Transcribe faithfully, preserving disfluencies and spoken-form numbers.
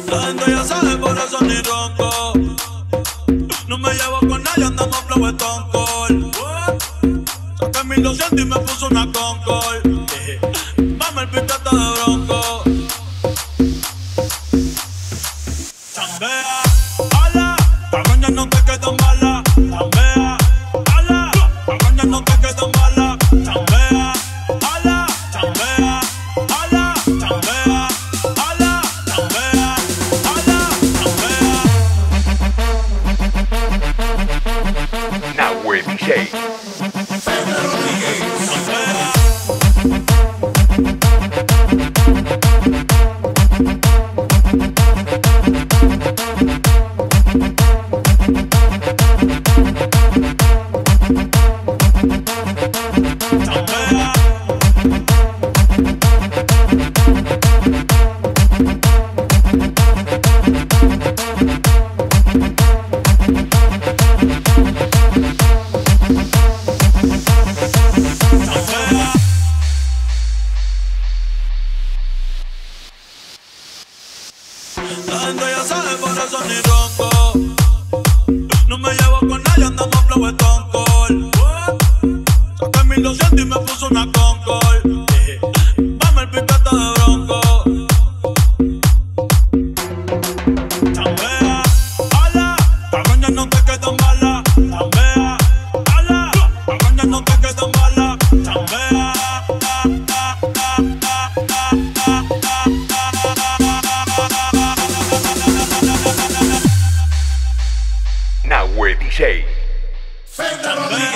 La gente ya sabe, por eso ni ronco. No me llevo con nadie, andamos flow Stone Cold. Saqué mil doscientos y me puso una Concord. Mame el piquete de bronco. Chambea, ala, cabaña no te quedan balas. Chambea, ala, cabaña no te quedan balas. Chambea, ala, chambea, ala, chambea, ala, chambea, ala, chambea. Nahue D J. La gente ya sabe, por eso ni ronco. No me llevo con nadie, andamos flow Stone Cold. Saqué mil doscientos y me puso una Concord. Mame el piquete de bronco. Chambea, ala, cabaña no te quedan balas. Chambea, ala, cabaña no te quedan balas. Chambea, Nahue D J. chambea.